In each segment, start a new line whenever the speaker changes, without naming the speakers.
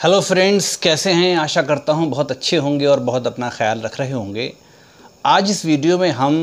Hello friends, कैसे हैं? आशा करता हूं बहुत अच्छे होंगे और बहुत अपना ख्याल रख रहे होंगे। आज इस वीडियो में हम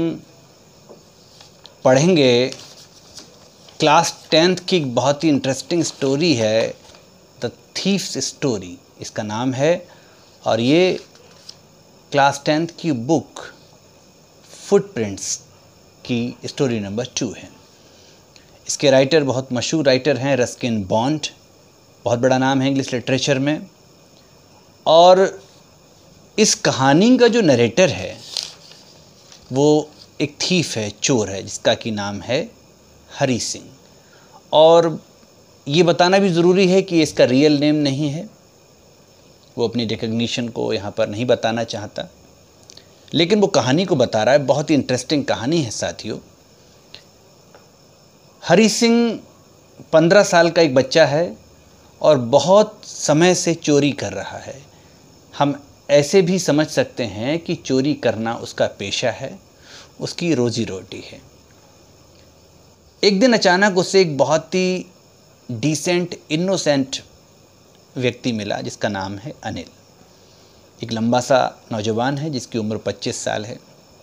पढ़ेंगे क्लास 10th की एक बहुत ही इंटरेस्टिंग स्टोरी है, द थीफ्स स्टोरी इसका नाम है। और ये क्लास 10th की बुक फुटप्रिंट्स की स्टोरी नंबर 2 है। इसके राइटर बहुत मशहूर राइटर हैं, रस्किन बॉन्ड, बहुत बड़ा नाम है इंग्लिश लिटरेचर में। और इस कहानी का जो नरेटर है वो एक थीफ है, चोर है, जिसका कि नाम है हरी सिंह। और ये बताना भी ज़रूरी है कि इसका रियल नेम नहीं है, वो अपनी रिकग्निशन को यहाँ पर नहीं बताना चाहता, लेकिन वो कहानी को बता रहा है। बहुत ही इंटरेस्टिंग कहानी है साथियों। हरी सिंह 15 साल का एक बच्चा है और बहुत समय से चोरी कर रहा है। हम ऐसे भी समझ सकते हैं कि चोरी करना उसका पेशा है, उसकी रोजी रोटी है। एक दिन अचानक उसे एक बहुत ही डिसेंट, इनोसेंट व्यक्ति मिला जिसका नाम है अनिल। एक लंबा सा नौजवान है जिसकी उम्र 25 साल है।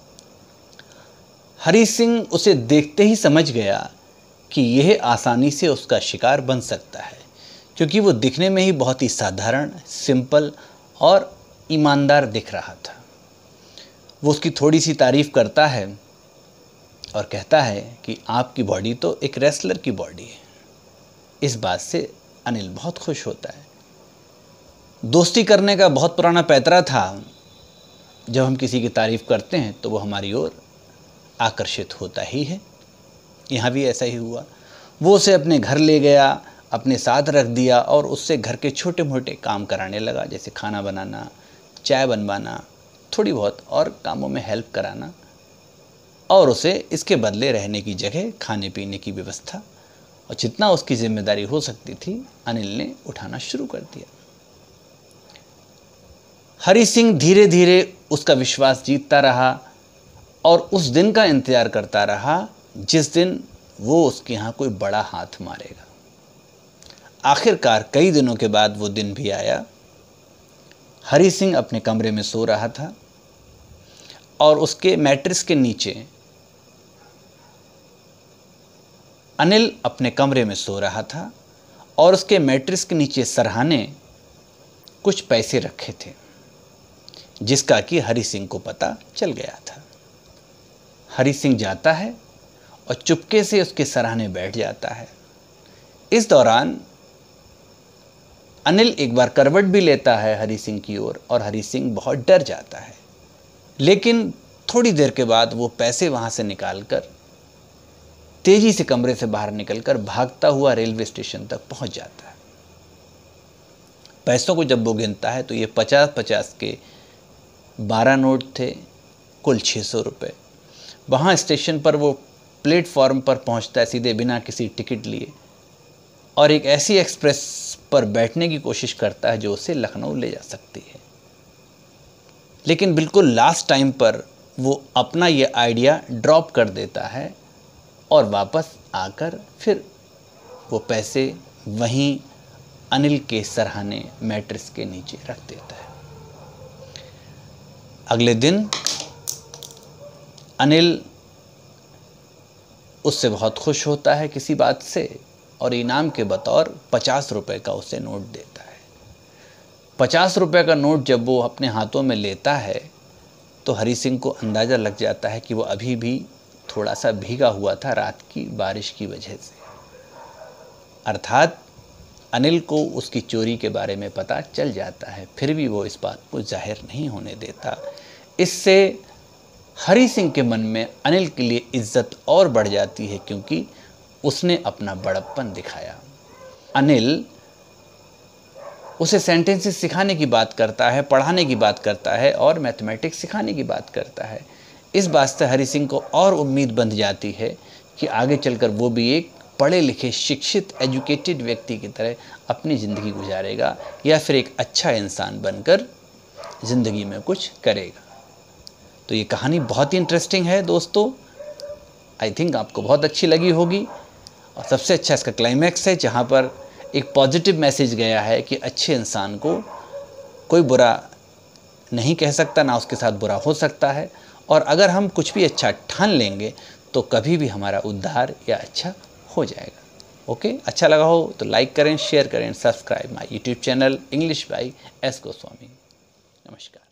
हरी सिंह उसे देखते ही समझ गया कि यह आसानी से उसका शिकार बन सकता है, क्योंकि वो दिखने में ही बहुत ही साधारण, सिंपल और ईमानदार दिख रहा था। वो उसकी थोड़ी सी तारीफ़ करता है और कहता है कि आपकी बॉडी तो एक रेसलर की बॉडी है। इस बात से अनिल बहुत खुश होता है। दोस्ती करने का बहुत पुराना पैतरा था। जब हम किसी की तारीफ़ करते हैं तो वो हमारी ओर आकर्षित होता ही है। यहाँ भी ऐसा ही हुआ। वो उसे अपने घर ले गया, अपने साथ रख दिया और उससे घर के छोटे मोटे काम कराने लगा, जैसे खाना बनाना, चाय बनवाना, थोड़ी बहुत और कामों में हेल्प कराना। और उसे इसके बदले रहने की जगह, खाने पीने की व्यवस्था और जितना उसकी जिम्मेदारी हो सकती थी अनिल ने उठाना शुरू कर दिया। हरी सिंह धीरे धीरे उसका विश्वास जीतता रहा और उस दिन का इंतजार करता रहा जिस दिन वो उसके यहाँ कोई बड़ा हाथ मारेगा। आखिरकार कई दिनों के बाद वो दिन भी आया। हरी सिंह अपने कमरे में सो रहा था और उसके मैट्रेस के नीचे अनिल अपने कमरे में सो रहा था और उसके मैट्रेस के नीचे सरहाने कुछ पैसे रखे थे, जिसका कि हरी सिंह को पता चल गया था। हरी सिंह जाता है और चुपके से उसके सरहाने बैठ जाता है। इस दौरान अनिल एक बार करवट भी लेता है हरी सिंह की ओर और हरी सिंह बहुत डर जाता है। लेकिन थोड़ी देर के बाद वो पैसे वहाँ से निकालकर तेजी से कमरे से बाहर निकलकर भागता हुआ रेलवे स्टेशन तक पहुँच जाता है। पैसों को जब वो गिनता है तो ये 50-50 के 12 नोट थे, कुल 600 रुपये। वहाँ स्टेशन पर वो प्लेटफॉर्म पर पहुँचता है सीधे बिना किसी टिकट लिए और एक ऐसी एक्सप्रेस पर बैठने की कोशिश करता है जो उसे लखनऊ ले जा सकती है। लेकिन बिल्कुल लास्ट टाइम पर वो अपना ये आइडिया ड्रॉप कर देता है और वापस आकर फिर वो पैसे वहीं अनिल के सरहाने मैट्रेस के नीचे रख देता है। अगले दिन अनिल उससे बहुत खुश होता है किसी बात से और इनाम के बतौर 50 रुपये का उसे नोट देता है। 50 रुपये का नोट जब वो अपने हाथों में लेता है तो हरी सिंह को अंदाज़ा लग जाता है कि वो अभी भी थोड़ा सा भीगा हुआ था रात की बारिश की वजह से। अर्थात अनिल को उसकी चोरी के बारे में पता चल जाता है, फिर भी वो इस बात को जाहिर नहीं होने देता। इससे हरी सिंह के मन में अनिल के लिए इज्जत और बढ़ जाती है, क्योंकि उसने अपना बड़प्पन दिखाया। अनिल उसे सेंटेंसेस सिखाने की बात करता है, पढ़ाने की बात करता है और मैथमेटिक्स सिखाने की बात करता है। इस बात से हरी सिंह को और उम्मीद बंध जाती है कि आगे चलकर वो भी एक पढ़े लिखे, शिक्षित, एजुकेटेड व्यक्ति की तरह अपनी ज़िंदगी गुजारेगा या फिर एक अच्छा इंसान बनकर ज़िंदगी में कुछ करेगा। तो ये कहानी बहुत ही इंटरेस्टिंग है दोस्तों। आई थिंक आपको बहुत अच्छी लगी होगी। और सबसे अच्छा इसका क्लाइमैक्स है, जहाँ पर एक पॉजिटिव मैसेज गया है कि अच्छे इंसान को कोई बुरा नहीं कह सकता, ना उसके साथ बुरा हो सकता है, और अगर हम कुछ भी अच्छा ठान लेंगे तो कभी भी हमारा उद्धार या अच्छा हो जाएगा। ओके, अच्छा लगा हो तो लाइक करें, शेयर करें, subscribe my YouTube channel English by S Goswami. नमस्कार।